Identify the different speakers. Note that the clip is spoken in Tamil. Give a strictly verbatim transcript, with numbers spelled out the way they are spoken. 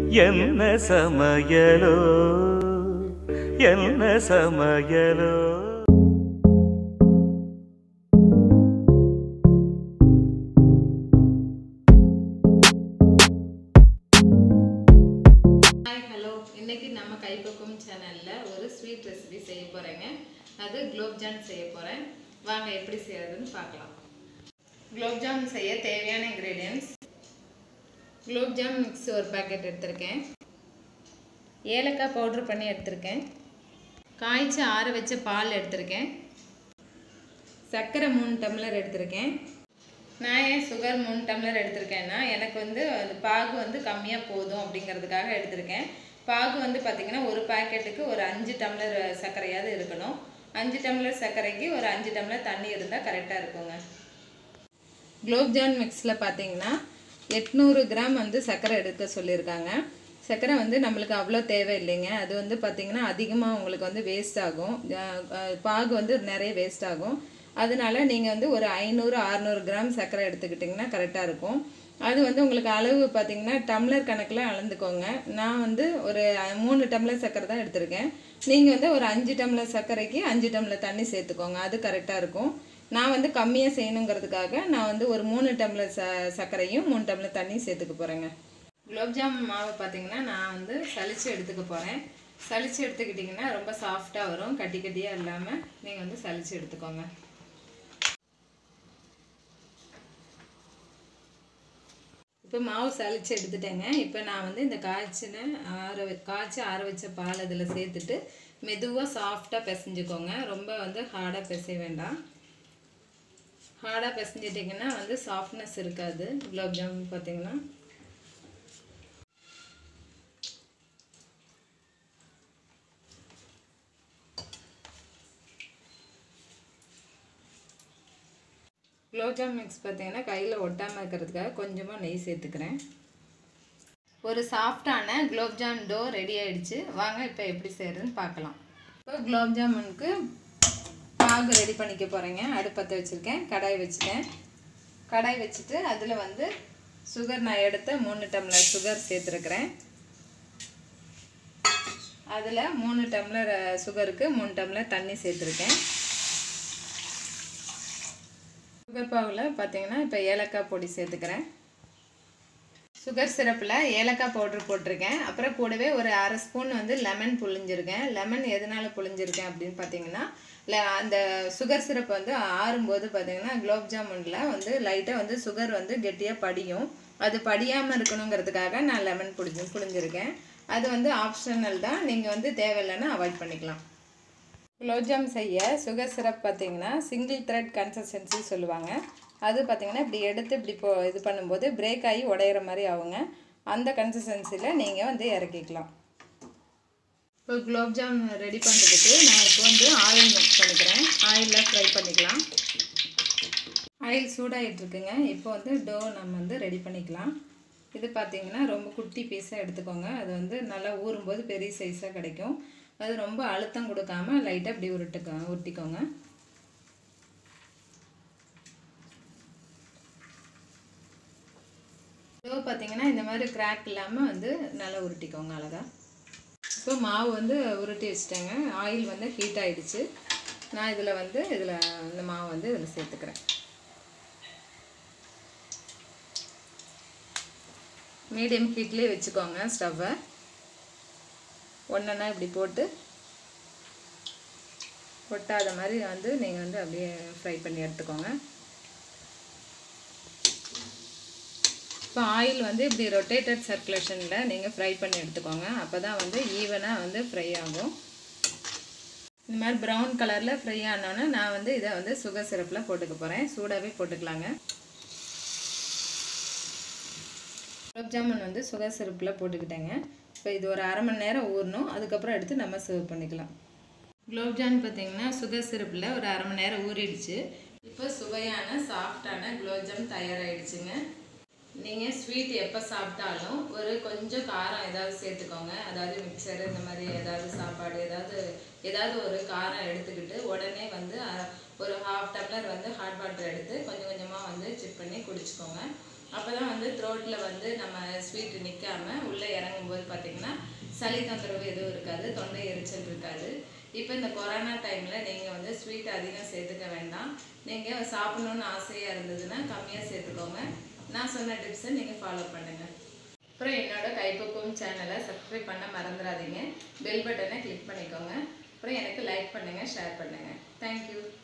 Speaker 1: என்ன சமையலோ என்ன சமையலோ
Speaker 2: இன்னைக்கு நம்ம கைப்பக்குவம் சேனல்ல ஒரு ஸ்வீட் ரெசிபி செய்ய போறேங்க. அது குலோப் ஜாமுன் செய்ய போறேன். வாங்க எப்படி செய்யறதுன்னு பார்க்கலாம். குலோப் ஜாமுன் செய்ய தேவையான இன்கிரிடியன்ட்ஸ்: குலோப் ஜாமுன் மிக்ஸ் ஒரு பாக்கெட் எடுத்திருக்கேன், ஏலக்காய் பவுடர் பண்ணி எடுத்திருக்கேன், காய்ச்சி ஆற வச்ச பால் எடுத்திருக்கேன், சர்க்கரை மூணு டம்ளர் எடுத்திருக்கேன். நான் ஏன் சுகர் மூணு டம்ளர் எடுத்திருக்கேன்னா எனக்கு வந்து அது பாகு வந்து கம்மியாக போதும் அப்படிங்கிறதுக்காக எடுத்திருக்கேன். பாகு வந்து பார்த்திங்கன்னா ஒரு பாக்கெட்டுக்கு ஒரு அஞ்சு டம்ளர் சர்க்கரையாவது இருக்கணும். அஞ்சு டம்ளர் சர்க்கரைக்கு ஒரு அஞ்சு டம்ளர் தண்ணி இருந்தால் கரெக்டாக இருக்குங்க. குலோப் ஜாமுன் மிக்ஸில் பார்த்திங்கன்னா எட்நூறு கிராம் வந்து சர்க்கரை எடுக்க சொல்லியிருக்காங்க. சர்க்கரை வந்து நம்மளுக்கு அவ்வளோ தேவை இல்லைங்க. அது வந்து பார்த்திங்கன்னா அதிகமாக உங்களுக்கு வந்து வேஸ்ட் ஆகும், பாகு வந்து நிறைய வேஸ்ட் ஆகும். அதனால நீங்கள் வந்து ஒரு ஐநூறு அறநூறு கிராம் சர்க்கரை எடுத்துக்கிட்டிங்கன்னா கரெக்டாக இருக்கும். அது வந்து உங்களுக்கு அளவு பார்த்திங்கன்னா டம்ளர் கணக்கில் அளந்துக்கோங்க. நான் வந்து ஒரு மூணு டம்ளர் சர்க்கரை தான் எடுத்திருக்கேன். நீங்கள் வந்து ஒரு அஞ்சு டம்ளர் சர்க்கரைக்கு அஞ்சு டம்ளர் தண்ணி சேர்த்துக்கோங்க, அது கரெக்டாக இருக்கும். நான் வந்து கம்மியாக செய்யணுங்கிறதுக்காக நான் வந்து ஒரு மூணு டம்ளர் ச சர்க்கரையும் மூணு டம்ளர் தண்ணியும் சேர்த்துக்க போகிறேங்க. குலோப் ஜாமுன் மாவை பார்த்திங்கன்னா நான் வந்து சளிச்சு எடுத்துக்க போகிறேன். சளிச்சு எடுத்துக்கிட்டிங்கன்னா ரொம்ப சாஃப்டாக வரும், கட்டி கட்டியாக இல்லாமல் நீங்கள் வந்து சளிச்சு எடுத்துக்கோங்க. இப்போ மாவு சளிச்சு எடுத்துட்டேங்க. இப்போ நான் வந்து இந்த காய்ச்சின ஆற காய்ச்சி ஆற வச்ச பால் அதில் சேர்த்துட்டு மெதுவாக சாஃப்டாக பிசைஞ்சுக்கோங்க. ரொம்ப வந்து ஹார்டாக பிசைய வேண்டாம். ஹார்டாக பிசைஞ்சிட்டிங்கன்னா வந்து சாஃப்ட்னஸ் இருக்காது குலோப் ஜாமுன் பார்த்திங்கன்னா. குலோப் ஜாமுன் மிக்ஸ் பார்த்திங்கன்னா கையில் ஒட்டாமல் இருக்கிறதுக்காக கொஞ்சமாக நெய் சேர்த்துக்கிறேன். ஒரு சாஃப்டான குலோப் ஜாமுன் டோ ரெடி ஆகிடுச்சு. வாங்க இப்போ எப்படி செய்கிறதுன்னு பார்க்கலாம். இப்போ குலோப் ஜாமுனுக்கு பாகு ரெடி பண்ணிக்க போகிறேங்க. அடுப்பத்தை வச்சுருக்கேன், கடாய் வச்சுட்டேன். கடாய் வச்சுட்டு அதில் வந்து சுகர் நான் எடுத்த மூணு டம்ளர் சுகர் சேர்த்துருக்குறேன். அதில் மூணு டம்ளர் சுகருக்கு மூணு டம்ளர் தண்ணி சேர்த்துருக்கேன். சுகர் பாவில் பார்த்தீங்கன்னா இப்போ ஏலக்காய் பொடி சேர்த்துக்கிறேன். சுகர் சிரப்பில் ஏலக்காய் பவுட்ரு போட்டிருக்கேன். அப்புறம் கூடவே ஒரு அரை ஸ்பூன் வந்து லெமன் புழிஞ்சிருக்கேன். லெமன் எதனால் புழிஞ்சிருக்கேன் அப்படின்னு பார்த்தீங்கன்னா அந்த சுகர் சிரப் வந்து ஆறும்போது பார்த்தீங்கன்னா குலோப் ஜாமுனில் வந்து லைட்டாக வந்து சுகர் வந்து கெட்டியாக படியும். அது படியாமல் இருக்கணுங்கிறதுக்காக நான் லெமன் புழிஞ்சு புழிஞ்சிருக்கேன். அது வந்து ஆப்ஷனல் தான், நீங்கள் வந்து தேவையில்லைன்னா அவாய்ட் பண்ணிக்கலாம். குலோப் ஜாமுன் செய்ய சுகர் சிரப் பார்த்திங்கன்னா சிங்கிள் த்ரெட் கன்சிஸ்டன்சி சொல்லுவாங்க. அது பார்த்திங்கன்னா இப்படி எடுத்து இப்படி போ இது பண்ணும்போது பிரேக் ஆகி உடையிற மாதிரி ஆகுங்க. அந்த கன்சிஸ்டன்சியில் நீங்கள் வந்து இறக்கிக்கலாம். இப்போ குலோப் ஜாமுன் ரெடி பண்ணுறதுக்கு நான் இப்போ வந்து ஆயில் மிக்ஸ் பண்ணிக்கிறேன். ஆயிலில் ஃப்ரை பண்ணிக்கலாம். ஆயில் சூடாகிட்டுருக்குங்க. இப்போ வந்து டோ நம்ம வந்து ரெடி பண்ணிக்கலாம். இது பார்த்திங்கன்னா ரொம்ப குட்டி பீஸாக எடுத்துக்கோங்க. அது வந்து நல்லா ஊறும்போது பெரிய சைஸாக கிடைக்கும். அது ரொம்ப அழுத்தம் கொடுக்காம லைட்டாக இப்படி உருட்டுக்க உருட்டிக்கோங்க. டோ பார்த்திங்கன்னா இந்த மாதிரி கிராக் இல்லாமல் வந்து நல்லா உருட்டிக்கோங்க அழகாக. இப்போ மாவு வந்து உருட்டி வச்சுட்டேங்க. ஆயில் வந்து ஹீட் ஆகிடுச்சு. நான் இதில் வந்து இதில் இந்த மாவு வந்து இதில் சேர்த்துக்கிறேன். மீடியம் ஹீட்லேயே வச்சுக்கோங்க ஸ்டவ்வை. ஒன்றா இப்படி போட்டு ஒட்டாத மாதிரி வந்து நீங்கள் வந்து அப்படியே ஃப்ரை பண்ணி எடுத்துக்கோங்க. இப்போ ஆயில் வந்து இப்படி ரொட்டேட்டட் சர்க்குலேஷனில் நீங்கள் ஃப்ரை பண்ணி எடுத்துக்கோங்க. அப்போ தான் வந்து ஈவனாக வந்து ஃப்ரை ஆகும். இந்த மாதிரி ப்ரௌன் கலரில் ஃப்ரை ஆனோன்னு நான் வந்து இதை வந்து சுகர் சிரப்பில் போட்டுக்க போகிறேன். சூடாகவே போட்டுக்கலாங்க. குலோப் ஜாமுன் வந்து சுகர் சிரப்பில் போட்டுக்கிட்டேங்க. இப்போ இது ஒரு அரை மணி நேரம் ஊறணும். அதுக்கப்புறம் எடுத்து நம்ம சர்வ் பண்ணிக்கலாம். குலோப் ஜாமுன் பார்த்திங்கன்னா சுகர் சிரப்பில் ஒரு அரை மணி நேரம் ஊறிடுச்சு. இப்போ சுவையான சாஃப்டான குலோப் ஜாமுன் தயாராகிடுச்சுங்க. நீங்கள் ஸ்வீட் எப்போ சாப்பிட்டாலும் ஒரு கொஞ்சம் காரம் ஏதாவது சேர்த்துக்கோங்க. அதாவது மிக்சர் இந்த மாதிரி ஏதாவது சாப்பாடு ஏதாவது ஏதாவது ஒரு காரம் எடுத்துக்கிட்டு உடனே வந்து ஒரு ஹாஃப் டம்ளர் வந்து ஹாட் வாட்டர் எடுத்து கொஞ்சம் கொஞ்சமாக வந்து சிப் பண்ணி குடிச்சிக்கோங்க. அப்போ தான் வந்து த்ரோட்டில் வந்து நம்ம ஸ்வீட் நிற்காமல் உள்ளே இறங்கும் பண்ணும்போது பார்த்தீங்கன்னா சளி தொந்தரவு எதுவும் இருக்காது, தொண்டை எரிச்சல் இருக்காது. இப்போ இந்த கொரோனா டைமில் நீங்கள் வந்து ஸ்வீட் அதிகம் சேர்த்துக்க வேண்டாம். நீங்கள் சாப்பிடணுன்னு ஆசையாக இருந்ததுன்னா கம்மியாக சேர்த்துக்கோங்க. நான் சொன்ன டிப்ஸை நீங்கள் ஃபாலோ பண்ணுங்கள். அப்புறம் என்னோட கைப்பக்குவம் சேனலை சப்ஸ்கிரைப் பண்ண மறந்துடாதீங்க. பெல் பட்டனை கிளிக் பண்ணிக்கோங்க. அப்புறம் எனக்கு லைக் பண்ணுங்கள், ஷேர் பண்ணுங்கள். தேங்க்யூ.